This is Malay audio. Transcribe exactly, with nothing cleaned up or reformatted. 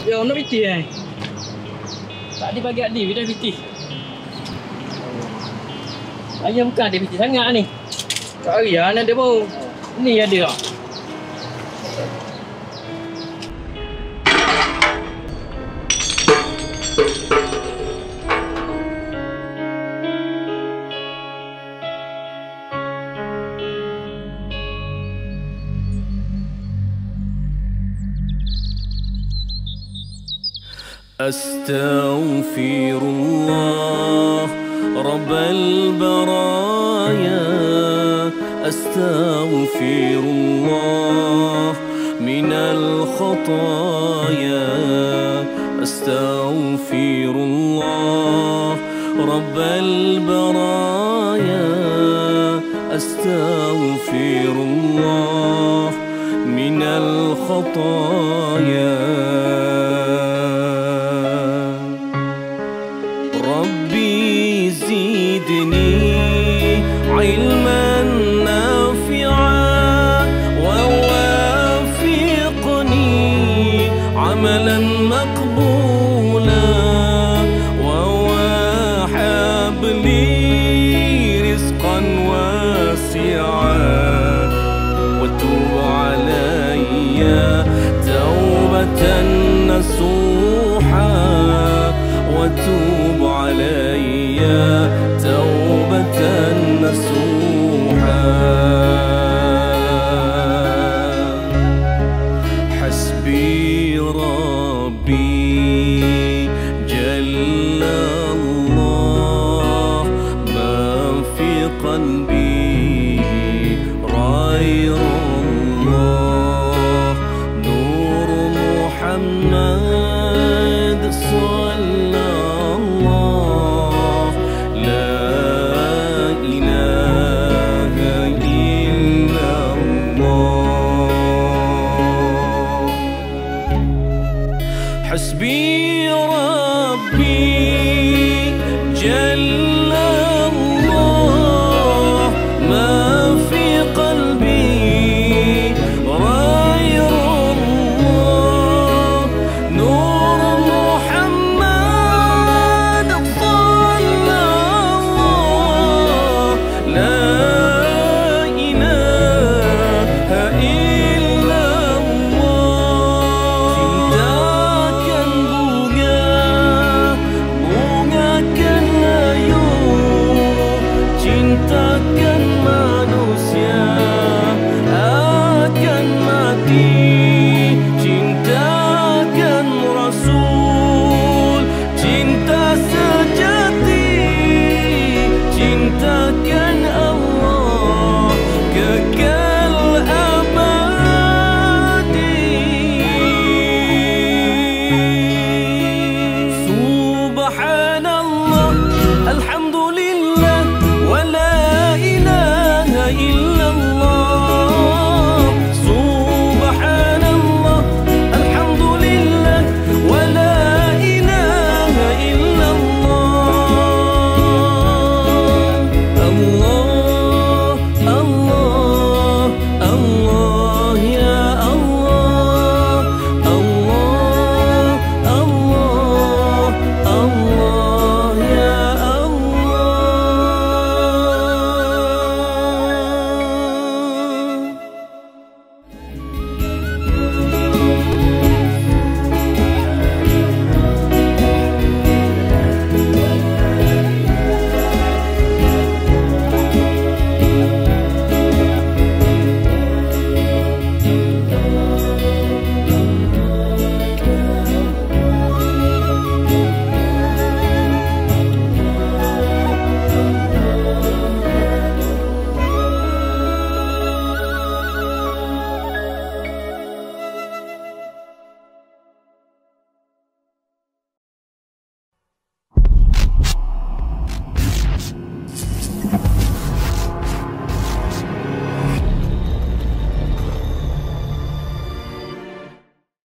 Ya, nak piti eh. Tadi pagi adik dah piti. Ayam bukan ada piti sangat ni. Kak Aryan ada pun. Ni ada tak? أستغفر الله رب البرايا أستغفر الله من الخطايا أستغفر الله رب البرايا أستغفر الله من الخطايا ربي زدني علما نافعا ووافقني عملا مقبولا ووهب لي رزقا واسعا